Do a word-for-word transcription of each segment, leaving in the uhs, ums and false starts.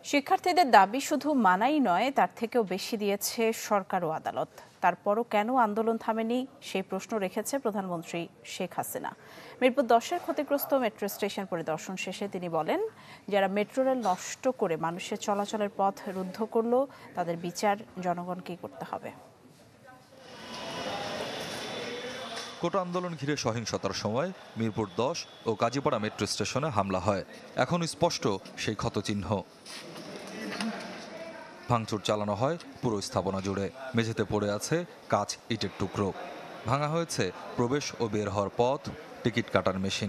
শিক্ষার্থীদের দাবি শুধু মানাই নয়, তার থেকেও বেশি দিয়েছে সরকার ও আদালত। তারপরও কেন আন্দোলন থামেনি সেই প্রশ্ন রেখেছে প্রধানমন্ত্রী শেখ হাসিনা। মিরপুর দশের ক্ষতিগ্রস্ত মেট্রো স্টেশন পরিদর্শন শেষে তিনি বলেন, যারা মেট্রো রেল নষ্ট করে মানুষের চলাচলের পথ রুদ্ধ করলো, তাদের বিচার জনগণকেই করতে হবে। কোটা আন্দোলন ঘিরে সহিংসতার সময় মিরপুর দশ ও কাজীপাড়া মেট্রো স্টেশনে হামলা হয়। এখন স্পষ্ট সেই ক্ষতচিহ্ন। ভাঙচুর চালানো হয় পুরো স্থাপনা জুড়ে। মেঝেতে পড়ে আছে কাঁচ, ইটের টুকরো। ভাঙা হয়েছে প্রবেশ ও বের হওয়ার পথ, টিকিট কাটার মেশিন।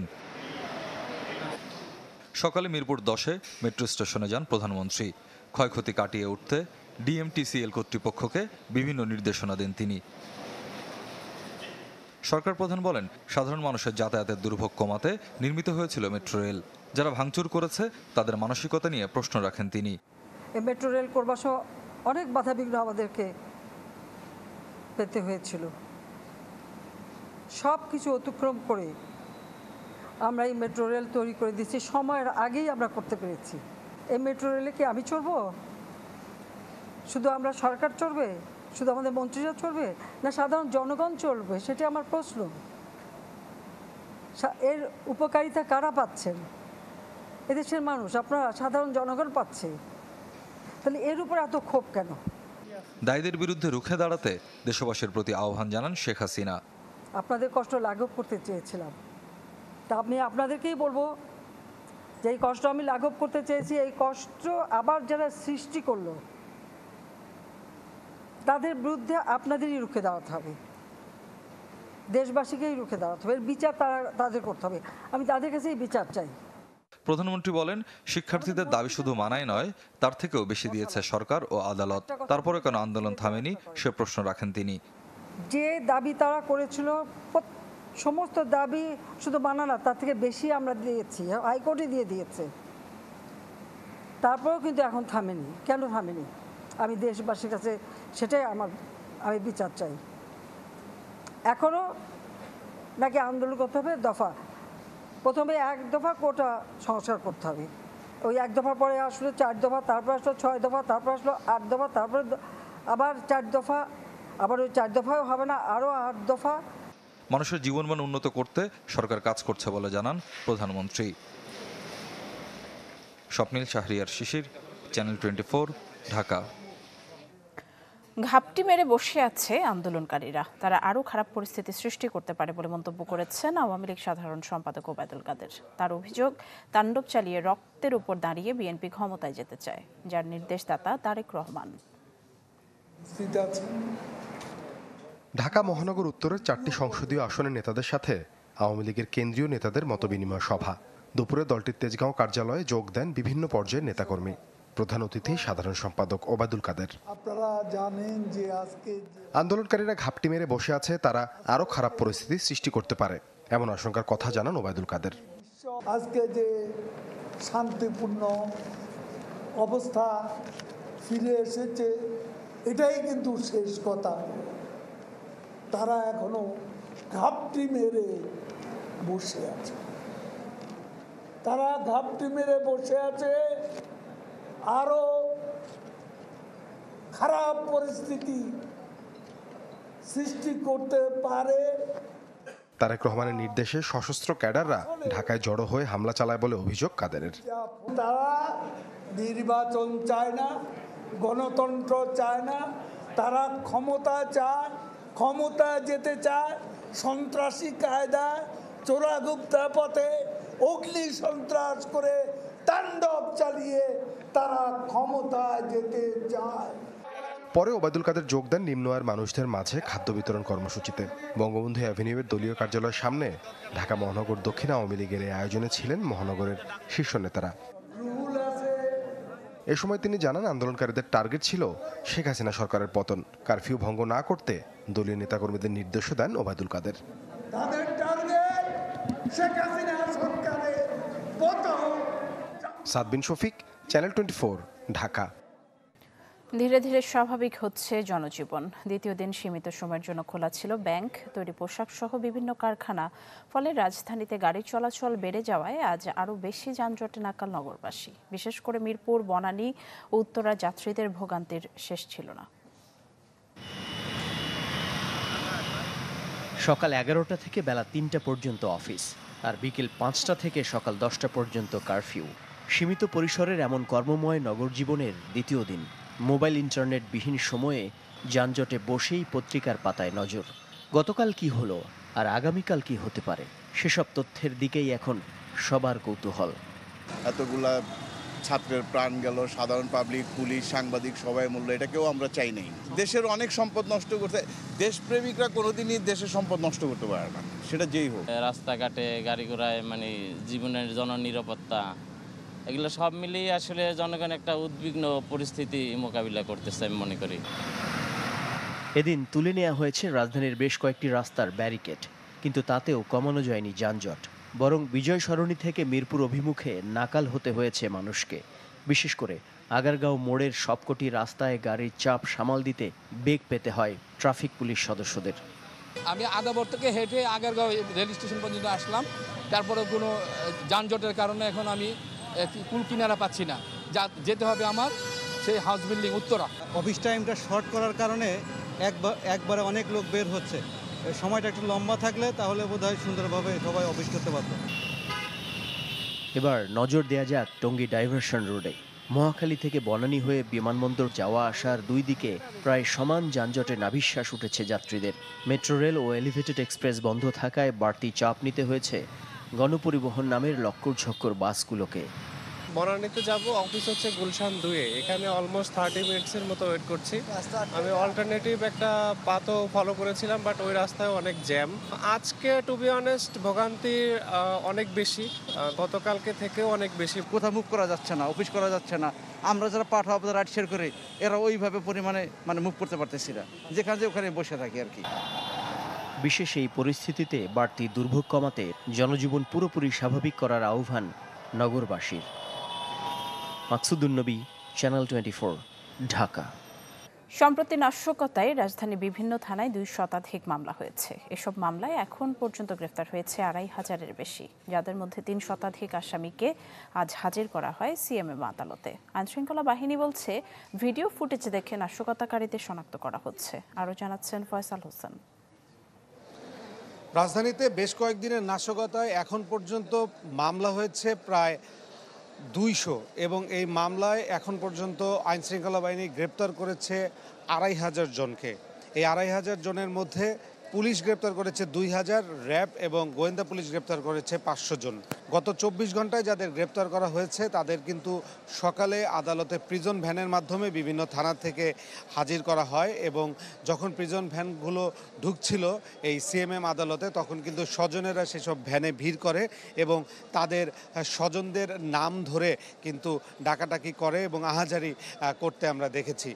সকালে মিরপুর দশে মেট্রো স্টেশনে যান প্রধানমন্ত্রী। ক্ষয়ক্ষতি কাটিয়ে উঠতে ডিএমটিসিএল কর্তৃপক্ষকে বিভিন্ন নির্দেশনা দেন তিনি। সরকার প্রধান বলেন, সাধারণ মানুষের যাতায়াতের দুর্ভোগ কমাতে নির্মিত হয়েছিল মেট্রো রেল। যারা ভাঙচুর করেছে তাদের মানসিকতা নিয়ে প্রশ্ন রাখেন তিনি। এই মেট্রো রেল করবার সহ অনেক বাধাবিঘ্ন আমাদেরকে পেতে হয়েছিল। সব কিছু অতিক্রম করে আমরা এই মেট্রো রেল তৈরি করে দিচ্ছি, সময়ের আগেই আমরা করতে পেরেছি। এই মেট্রো রেলে কি আমি চড়বো? শুধু আমরা সরকার চড়বে? শুধু আমাদের মন্ত্রীরা চড়বে? না সাধারণ জনগণ চলবে? সেটা আমার প্রশ্ন। এর উপকারিতা কারা পাচ্ছেন? এদেশের মানুষ, আপনারা, সাধারণ জনগণ পাচ্ছে। তাহলে এর উপর এত ক্ষোভ কেন? দায়ীদের বিরুদ্ধে রুখে দাঁড়াতে দেশবাসীর প্রতি আহ্বান জানান শেখ হাসিনা। আপনাদের কষ্ট লাঘব করতে চেয়েছিলাম, তা আমি আপনাদেরকেই বলবো যে এই কষ্ট আমি লাঘব করতে চেয়েছি। এই কষ্ট আবার যারা সৃষ্টি করলো তাদের বিরুদ্ধে আপনাদেরই রুখে দাঁড়াতে হবে, দেশবাসীকেই রুখে দাঁড়াতে হবে। এর বিচার তারা তাদের করতে হবে। আমি তাদের কাছেই বিচার চাই। প্রধানমন্ত্রী বলেন, শিক্ষার্থীদের দাবি শুধু মানায় নয়, তার থেকেও বেশি দিয়েছে সরকার ও আদালত। তারপরে কেন আন্দোলন থামেনি সে প্রশ্ন রাখেন তিনি। যে দাবি তারা করেছিল, সমস্ত দাবি শুধু মানা না, তার থেকে বেশি আমরা দিয়েছি, হাইকোর্টে দিয়ে দিয়েছে। তারপরেও কিন্তু এখন থামেনি। কেন থামেনি? আমি দেশবাসীর কাছে সেটাই আমার আমি বিচার চাই। এখনও নাকি আন্দোলন করতে হবে? দফা প্রথমে এক দফা কোটা সংস্কার করতে হবে, ওই এক দফার পরে আসলো চার দফা, তারপর আসলো ছয় দফা, তারপর আসলো আট দফা, তারপরে আবার চার দফা, আবার ওই চার দফাও হবে না, আরও আট দফা। মানুষের জীবনমান উন্নত করতে সরকার কাজ করছে বলে জানান প্রধানমন্ত্রী। Swapnil Shahriar Shishir, channel twenty four, Dhaka. ঘাপটি মেরে বসে আছে আন্দোলনকারীরা, তারা আরও খারাপ পরিস্থিতি সৃষ্টি করতে পারে বলে মন্তব্য করেছেন আওয়ামী লীগ সাধারণ সম্পাদক ওবায়দুল কাদের। তার অভিযোগ, তাণ্ডব চালিয়ে রক্তের উপর দাঁড়িয়ে বিএনপি ক্ষমতায় যেতে চায়, যার নির্দেশদাতা তারেক রহমান। ঢাকা মহানগর উত্তরের চারটি সংসদীয় আসনের নেতাদের সাথে আওয়ামী লীগের কেন্দ্রীয় নেতাদের মতবিনিময় সভা। দুপুরে দলটির তেজগাঁও কার্যালয়ে যোগ দেন বিভিন্ন পর্যায়ের নেতাকর্মী। প্রধান অতিথি সাধারণ সম্পাদক ওবায়দুল কাদের। আপনারা জানেন যে আজকে আন্দোলনকারীরা ঘাপটি মেরে বসে আছে, তারা আরো খারাপ পরিস্থিতি সৃষ্টি করতে পারে, এমন আশঙ্কার কথা জানান ওবায়দুল কাদের। আজকে যে শান্তিপূর্ণ অবস্থা ফিরে এসেছে, এটাই কিন্তু শেষ কথা। তারা এখনো ঘাপটি মেরে বসে আছে, তারা ঘাপটি মেরে বসে আছে, আরো খারাপ পরিস্থিতি সৃষ্টি করতে পারে। তারেক রহমানের নির্দেশে সশস্ত্র ক্যাডাররা ঢাকায় জড়ো হয়ে হামলা চালায় বলে অভিযোগ কাদেরের। তারা নির্বাচন চায় না, গণতন্ত্র চায় না, তারা ক্ষমতা চায়, ক্ষমতা যেতে চায় সন্ত্রাসী কায়দায়, চোরাগুপ্তা পথে অগ্নি সন্ত্রাস করে তাণ্ডব চালিয়ে তারা ক্ষমতায় যেতে চায়। পরে ওবায়দুল কাদের যোগ দেন নিম্ন আয়ের মানুষদের মাঝে খাদ্য বিতরণ কর্মসূচিতে। বঙ্গবন্ধু অ্যাভিনিউয়ের দলীয় কার্যালয়ের সামনে ঢাকা মহানগর দক্ষিণ আওয়ামী লীগের এই আয়োজনে ছিলেন মহানগরের শীর্ষ নেতারা। এ সময় তিনি জানান, আন্দোলনকারীদের টার্গেট ছিল শেখ হাসিনা সরকারের পতন। কারফিউ ভঙ্গ না করতে দলীয় নেতাকর্মীদের নির্দেশও দেন Obaidul Quader. Saad Bin Shafiq, channel twenty four, Dhaka. ধীরে ধীরে স্বাভাবিক হচ্ছে জনজীবন। দ্বিতীয় দিন সীমিত সময়ের জন্য খোলা ছিল ব্যাংক, তৈরি পোশাক সহ বিভিন্ন কারখানা। ফলে রাজধানীতে গাড়ি চলাচল বেড়ে যাওয়ায় আজ আরও বেশি যানজটে নাকাল নগরবাসী। বিশেষ করে মিরপুর, বনানী ও উত্তরা যাত্রীদের ভোগান্তির শেষ ছিল না। সকাল এগারোটা থেকে বেলা তিনটা পর্যন্ত অফিস, আর বিকেল পাঁচটা থেকে সকাল দশটা পর্যন্ত কারফিউ। সীমিত পরিসরের এমন কর্মময় নগর জীবনের দ্বিতীয় দিন। মোবাইল ইন্টারনেট বিহীন সময়ে যানজটে বসেই পত্রিকার পাতায় নজর। গতকাল কি হলো আর আগামীকাল কি হতে পারে, সেসব তথ্যের দিকেই এখন সবার কৌতূহল। এতগুলা ছাত্রের প্রাণ গেল, সাধারণ পাবলিক, পুলিশ, সাংবাদিক সবাই মূল্য, এটাকেও আমরা চাই নাই। দেশের অনেক সম্পদ নষ্ট করতে, দেশপ্রেমিকরা কোনোদিনই দেশের সম্পদ নষ্ট করতে পারে না, সেটা যেই হোক। রাস্তাঘাটে গাড়ি ঘোড়ায় মানে জীবনের জননিরাপত্তা, এগুলো সব মিলিয়ে আসলে জনগণ একটা উদ্বিগ্ন পরিস্থিতি মোকাবিলা করতেছে আমি মনে করি। এদিন তুলে নেওয়া হয়েছে রাজধানীর বেশ কয়েকটি রাস্তার ব্যারিকেড, কিন্তু তাতেও কমানো যায়নি যানজট। বরং বিজয় সরণি থেকে মিরপুর অভিমুখে নাকাল হতে হয়েছে মানুষকে। বিশেষ করে আগারগাঁও মোড়ের সবকটি রাস্তায় গাড়ির চাপ সামাল দিতে বেগ পেতে হয় ট্রাফিক পুলিশ সদস্যদের। আমি আদাবর থেকে হেঁটে আগারগাঁও রেল স্টেশন পর্যন্ত আসলাম, তারপরে কোনো যানজটের কারণে এখন আমি কুল কিনারা পাচ্ছি না, যা যেতে হবে আমার সেই হাউস বিল্ডিং উত্তরা। অফিস টাইমটা শর্ট করার কারণে একবার একবারে অনেক লোক বের হচ্ছে। সময়টা একটু লম্বা থাকলে তাহলে বোধহয় সুন্দরভাবে সবাই অফিস করতে পারত। এবার নজর দেয়া যাক টঙ্গী ডাইভারশন রোডে। মহাখালী থেকে বনানী হয়ে বিমানবন্দর যাওয়া আসার দুই দিকে প্রায় সমান যানজটে নাভিশ্বাস উঠেছে যাত্রীদের। মেট্রো রেল ও এলিভেটেড এক্সপ্রেস বন্ধ থাকায় বাড়তি চাপ নিতে হয়েছে গণপরিবহন নামের লক্কর ঝক্কর বাসগুলোকে। বনানীতে যাব, অফিস হচ্ছে গুলশান দুয়ে, এখানে অলমোস্ট থার্টি মিনিটসের মতো ওয়েট করছি। আমি অল্টারনেটিভ একটা পাথও ফলো করেছিলাম, বাট ওই রাস্তায় অনেক জ্যাম। আজকে টু বি অনেস্ট ভোগান্তি অনেক বেশি, গতকালকে থেকেও অনেক বেশি। কোথাও মুভ করা যাচ্ছে না, অফিস করা যাচ্ছে না। আমরা যারা পাঠা রাইড শেয়ার করি, এরা ওইভাবে পরিমাণে মানে মুভ করতে পারতেছি না, যেখানে যে ওখানে বসে থাকি আর কি। বিশেষ এই পরিস্থিতিতে বাড়তি দুর্ভোগ কমাতে জনজীবন পুরোপুরি স্বাভাবিক করার আহ্বান নগরবাসীর। Maksudunnabi, channel twenty four, Dhaka. সম্প্রতি নাশকতায় রাজধানীর বিভিন্ন থানায় দুই শতাধিক মামলা হয়েছে। এসব মামলায় এখন পর্যন্ত গ্রেফতার হয়েছে আড়াই হাজারের বেশি, যাদের মধ্যে তিন শতাধিক আসামিকে আজ হাজির করা হয় সিএমএম আদালতে। আইনশৃঙ্খলা বাহিনী বলছে, ভিডিও ফুটেজ দেখে নাশকতাকারীদের শনাক্ত করা হচ্ছে। আরও জানাচ্ছেন ফয়সাল হোসেন। রাজধানীতে বেশ কয়েকদিনের নাশকতায় এখন পর্যন্ত মামলা হয়েছে প্রায় দুইশো, এবং এই মামলায় এখন পর্যন্ত আইনশৃঙ্খলা বাহিনী গ্রেপ্তার করেছে আড়াই হাজার জনকে। এই আড়াই হাজার জনের মধ্যে পুলিশ গ্রেপ্তার করেছে দুই হাজার, র্যাব এবং গোয়েন্দা পুলিশ গ্রেপ্তার করেছে পাঁচশো জন। গত চব্বিশ ঘন্টায় যাদের গ্রেপ্তার করা হয়েছে তাদের কিন্তু সকালে আদালতে প্রিজন ভ্যানের মাধ্যমে বিভিন্ন থানা থেকে হাজির করা হয়, এবং যখন প্রিজন ভ্যানগুলো ঢুকছিল এই সিএমএম আদালতে তখন কিন্তু স্বজনেরা সেসব ভ্যানে ভিড় করে এবং তাদের স্বজনদের নাম ধরে কিন্তু ডাকাডাকি করে এবং আহাজারি করতে আমরা দেখেছি।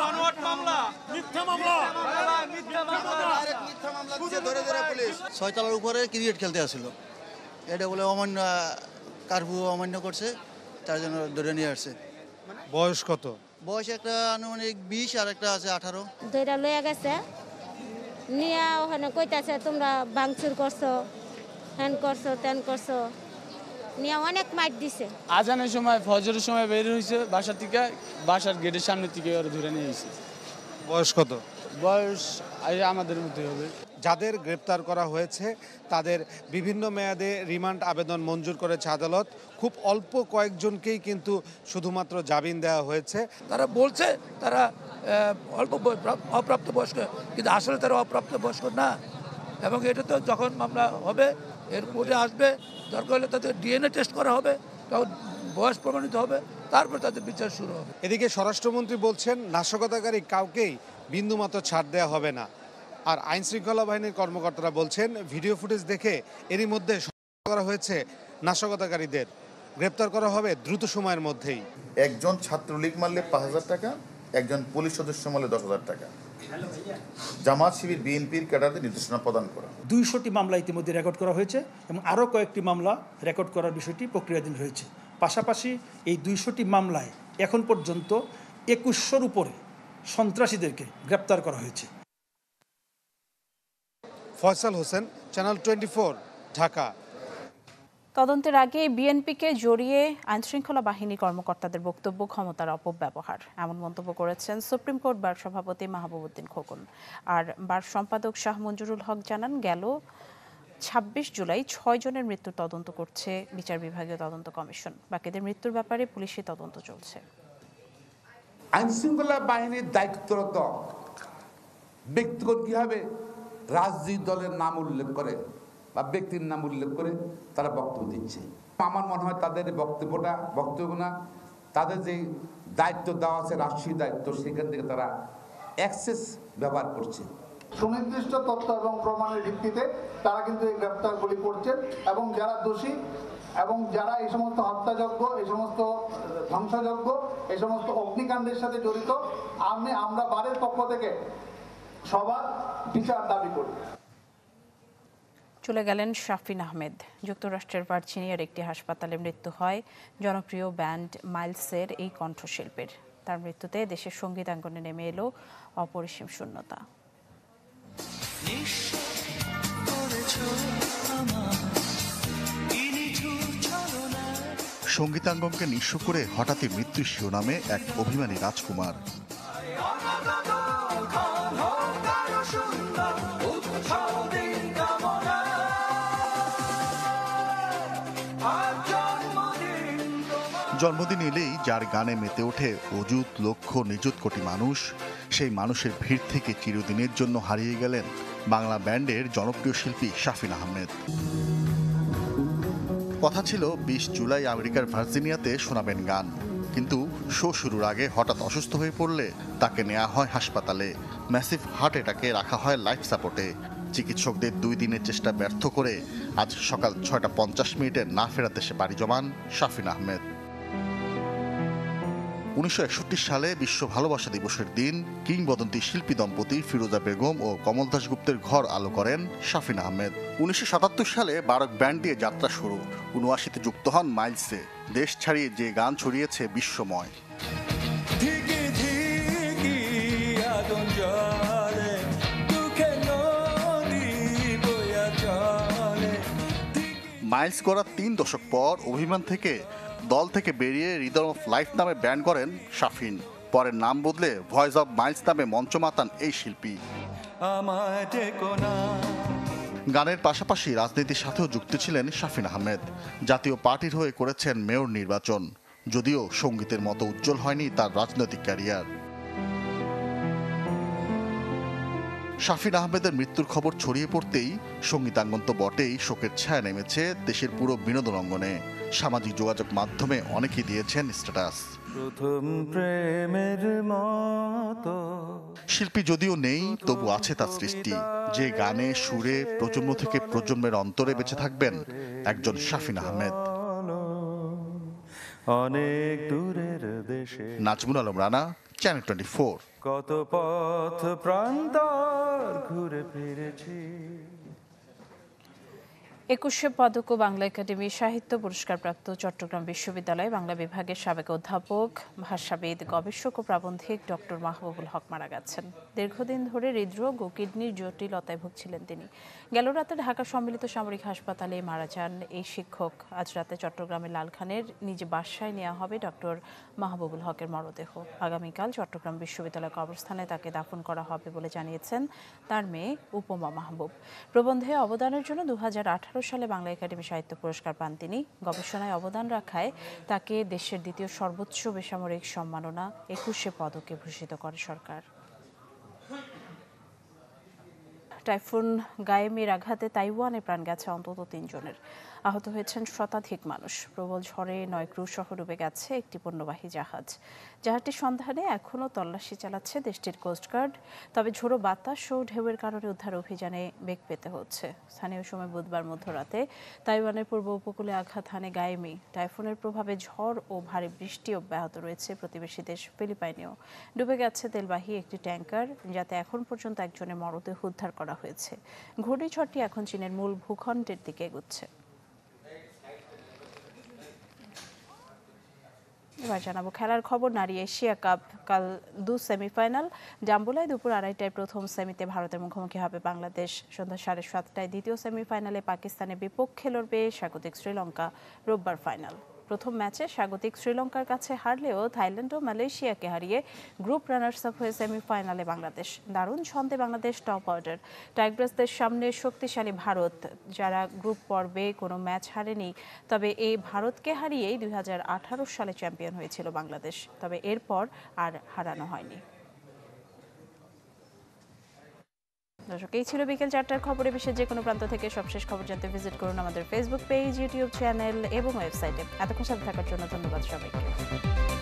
ছয়তলার উপরে ক্রিকেট খেলতে আসছিল, এটা বলে অমান্য, কারফিউ অমান্য করছে, তার জন্য ধরে নিয়ে আসছে। বয়স কত? বয়স একটা আনুমানিক বিশ আর একটা আছে আঠারো। দুইটা লয়ে গেছে নিয়ে ওখানে কইতাছে তোমরা ভাঙচুর করছো, হ্যান করছো, ত্যান করছো, নিয়ে অনেক মাইট দিছে। আজানের সময় ফজরের সময় বের হয়েছে বাসা থেকে, বাসার গেটের সামনে থেকে ওরা ধরে নিয়ে এসেছে। বয়স কত? বয়স আমাদের মধ্যে হবে। যাদের গ্রেপ্তার করা হয়েছে তাদের বিভিন্ন মেয়াদে রিমান্ড আবেদন মঞ্জুর করেছে আদালত। খুব অল্প কয়েকজনকেই কিন্তু শুধুমাত্র জামিন দেওয়া হয়েছে। তারা বলছে তারা অল্প অপ্রাপ্ত বয়স্ক, কিন্তু আসলে তারা অপ্রাপ্ত বয়স্ক না, এবং এটা তো যখন মামলা হবে এর কোর্টে আসবে, দরকার হলে তাদের ডিএনএ টেস্ট করা হবে, তখন বয়স প্রমাণিত হবে, তারপর তাদের বিচার শুরু হবে। এদিকে স্বরাষ্ট্রমন্ত্রী বলছেন নাশকতাকারী কাউকেই বিন্দুমাত্র ছাড় দেওয়া হবে না। আর আইনশৃঙ্খলা বাহিনীর কর্মকর্তারা বলছেন ভিডিও ফুটেজ দেখে এরই মধ্যে শনাক্ত করা হয়েছে নাশকতাকারীদের, গ্রেপ্তার করা হবে দ্রুত সময়ের মধ্যেই। একজন ছাত্রলীগ মারলে পাঁচ হাজার টাকা, একজন পুলিশ সদস্য মারলে দশ হাজার টাকা। জামাত শিবির বিএনপির ক্যাডারদের নির্দেশনা প্রদান করা। দুইশোটি মামলা ইতিমধ্যে রেকর্ড করা হয়েছে এবং আরও কয়েকটি মামলা রেকর্ড করার বিষয়টি প্রক্রিয়াধীন রয়েছে। পাশাপাশি এই দুইশোটি মামলায় এখন পর্যন্ত একুশশোর উপরে সন্ত্রাসীদেরকে গ্রেপ্তার করা হয়েছে। Faisal Hossain, channel twenty four, Dhaka. তদন্তের আগে বিএনপিকে জড়িয়ে আইনশৃঙ্খলা বাহিনী কর্মকর্তাদের বক্তব্য ক্ষমতার অপব্যবহার, এমন মন্তব্য করেছেন সুপ্রিম কোর্ট বার সভাপতি মাহবুবউদ্দিন খোকন। আর বার সম্পাদক শাহ মঞ্জুরুল হক জানান, গেল ছাব্বিশ জুলাই ছয় জনের মৃত্যুর তদন্ত করছে বিচার বিভাগীয় তদন্ত কমিশন। বাকিদের মৃত্যুর ব্যাপারে পুলিশি তদন্ত চলছে। আইনশৃঙ্খলা বাহিনীর দায়িত্বরত ব্যক্তিগত কিভাবে রাজনৈতিক দলের নাম উল্লেখ করে বা ব্যক্তির নাম উল্লেখ করে তারা বক্তব্য দিচ্ছে। আমার মনে হয় তাদের বক্তব্যটা বক্তব্য না, তাদের যে দায়িত্ব দেওয়া আছে রাষ্ট্রীয় দায়িত্ব, সেখান থেকে তারা অ্যাক্সেস ব্যবহার করছে। সুনির্দিষ্ট তথ্য এবং প্রমাণের ভিত্তিতে তারা কিন্তু এই গ্রেপ্তারগুলি করছেন এবং যারা দোষী এবং যারা এই সমস্ত হত্যাযজ্ঞ, এই সমস্ত ধ্বংসযজ্ঞ, এই সমস্ত অগ্নিকাণ্ডের সাথে জড়িত, আমি আমরা বারের পক্ষ থেকে সবার বিচার দাবি করি। চলে গেলেন শাফিন আহমেদ। যুক্তরাষ্ট্রের ভার্জিনিয়ার একটি হাসপাতালে মৃত্যু হয় জনপ্রিয় ব্যান্ড মাইলসের এই কণ্ঠশিল্পীর। তার মৃত্যুতে দেশের সঙ্গীতাঙ্গনে নেমে এলো অপরিসীম শূন্যতা। সঙ্গীতাঙ্গনকে নিঃস্ব করে হঠাৎই মৃত্যু শিরোনামে এক অভিমানী রাজকুমার। জন্মদিন এলেই যার গানে মেতে ওঠে অযুত লক্ষ নিযুত কোটি মানুষ, সেই মানুষের ভিড় থেকে চিরদিনের জন্য হারিয়ে গেলেন বাংলা ব্যান্ডের জনপ্রিয় শিল্পী শাফিন আহমেদ। কথা ছিল বিশ জুলাই আমেরিকার ভার্জিনিয়াতে শোনাবেন গান, কিন্তু শো শুরুর আগে হঠাৎ অসুস্থ হয়ে পড়লে তাকে নেওয়া হয় হাসপাতালে। ম্যাসিভ হার্ট অ্যাটাকে রাখা হয় লাইফ সাপোর্টে। চিকিৎসকদের দুই দিনের চেষ্টা ব্যর্থ করে আজ সকাল ছয়টা পঞ্চাশ মিনিটে না ফেরার দেশে বাড়ি জমান শাফিন আহমেদ। উনিশশো একষট্টি সালে বিশ্ব ভালোবাসা দিবসের দিন কিংবদন্তি শিল্পী দম্পতি ফিরোজা বেগম ও কমল দাশগুপ্তের ঘর আলো করেন শাফিন আহমেদ। উনিশশো সাতাত্তর সালে বারক ব্যান্ড দিয়ে যাত্রা শুরু। উনআশিতে যুক্ত হন মাইলসে। দেশ ছাড়িয়ে যে গান ছড়িয়েছে বিশ্বময়। মাইলস গড়ার তিন দশক পর অভিমান থেকে দল থেকে বেরিয়ে রিদম অফ লাইফ নামে ব্যান্ড করেন শাফিন। পরে নাম বদলে ভয়েস অব মাইলস নামে মঞ্চ মাতান এই শিল্পী। গানের পাশাপাশি রাজনীতির সাথেও যুক্ত ছিলেন শাফিন আহমেদ। জাতীয় পার্টির হয়ে করেছেন মেয়র নির্বাচন, যদিও সঙ্গীতের মতো উজ্জ্বল হয়নি তার রাজনৈতিক ক্যারিয়ার। শাফিন আহমেদের মৃত্যুর খবর ছড়িয়ে পড়তেই সঙ্গীতাঙ্গন তো বটেই, শোকের ছায়া নেমেছে দেশের পুরো বিনোদন অঙ্গনে। সামাজিক যোগাযোগ মাধ্যমে অনেকেই দিয়েছেন স্ট্যাটাস। শিল্পী যদিও নেই, তবু আছে তার সৃষ্টি, যে গানে সুরে প্রজন্ম থেকে প্রজন্মের অন্তরে বেঁচে থাকবেন একজন শাফিন আহমেদ। অনেক দূরের দেশে Nazmul Alam Rana, channel twenty four. কত পথ প্রান্তর ঘুরে ফিরেছি। একুশে পদক ও বাংলা একাডেমি সাহিত্য পুরস্কারপ্রাপ্ত চট্টগ্রাম বিশ্ববিদ্যালয় বাংলা বিভাগের সাবেক অধ্যাপক, ভাষাবিদ, গবেষক ও প্রাবন্ধিক ডক্টর মাহবুবুল হক মারা গেছেন। দীর্ঘদিন ধরে হৃদরোগ ও কিডনির জটিলতায় ভুগছিলেন তিনি। গেল রাতে ঢাকা সম্মিলিত সামরিক হাসপাতালে মারা যান এই শিক্ষক। আজ রাতে চট্টগ্রামের লালখানের নিজ বাসায় নেওয়া হবে ডক্টর মাহবুবুল হকের মরদেহ। আগামীকাল চট্টগ্রাম বিশ্ববিদ্যালয় কবরস্থানে তাকে দাফন করা হবে বলে জানিয়েছেন তার মেয়ে উপমা মাহবুব। প্রবন্ধে অবদানের জন্য দু হাজার আঠারো সালে বাংলা একাডেমি সাহিত্য পুরস্কার পান তিনি। গবেষণায় অবদান রাখায় তাকে দেশের দ্বিতীয় সর্বোচ্চ বেসামরিক সম্মাননা একুশে পদকে ভূষিত করে সরকার। টাইফুন গায়েমের আঘাতে তাইওয়ানে প্রাণ গেছে অন্তত তিনজনের। আহত হয়েছেন শতাধিক মানুষ। প্রবল ঝড়ে নয় ক্রু সহ ডুবে গেছে একটি পণ্যবাহী জাহাজ। জাহাজটির সন্ধানে এখনও তল্লাশি চালাচ্ছে দেশটির কোস্টগার্ড। তবে ঝোড়ো বাতাস ও ঢেউয়ের কারণে উদ্ধার অভিযানে বেগ পেতে হচ্ছে। স্থানীয় সময় বুধবার মধ্যরাতে তাইওয়ানের পূর্ব উপকূলে আঘাত হানে গায়েমি। টাইফুনের প্রভাবে ঝড় ও ভারী বৃষ্টি অব্যাহত রয়েছে প্রতিবেশী দেশ ফিলিপাইনেও। ডুবে গেছে তেলবাহী একটি ট্যাঙ্কার, যাতে এখন পর্যন্ত একজনের মরদেহ উদ্ধার করা হয়েছে। ঘূর্ণিঝড়টি এখন চীনের মূল ভূখণ্ডের দিকে এগুচ্ছে। এবার জানাবো খেলার খবর। নারী এশিয়া কাপ কাল দু সেমিফাইনাল। জাম্বুলায় দুপুর আড়াইটায় প্রথম সেমিতে ভারতের মুখোমুখি হবে বাংলাদেশ। সন্ধ্যা সাড়ে সাতটায় দ্বিতীয় সেমিফাইনালে পাকিস্তানের বিপক্ষে লড়বে স্বাগতিক শ্রীলঙ্কা। রোববার ফাইনাল। প্রথম ম্যাচে স্বাগতিক শ্রীলঙ্কার কাছে হারলেও থাইল্যান্ড ও মালয়েশিয়াকে হারিয়ে গ্রুপ রানার্স আপ হয়ে সেমিফাইনালে বাংলাদেশ। দারুণ ছন্দে বাংলাদেশ টপ অর্ডার। টাইগ্রাসদের সামনে শক্তিশালী ভারত, যারা গ্রুপ পর্বে কোনো ম্যাচ হারেনি। তবে এই ভারতকে হারিয়েই দুই হাজার আঠারো সালে চ্যাম্পিয়ন হয়েছিল বাংলাদেশ। তবে এরপর আর হারানো হয়নি। দর্শক, এই ছিল বিকেল চারটার খবরে। বিশ্বের যে কোনো প্রান্ত থেকে সবশেষ খবর জানতে ভিজিট করুন আমাদের ফেসবুক পেজ, ইউটিউব চ্যানেল এবং ওয়েবসাইটে। এতক্ষণ সাথে থাকার জন্য ধন্যবাদ সবাইকে।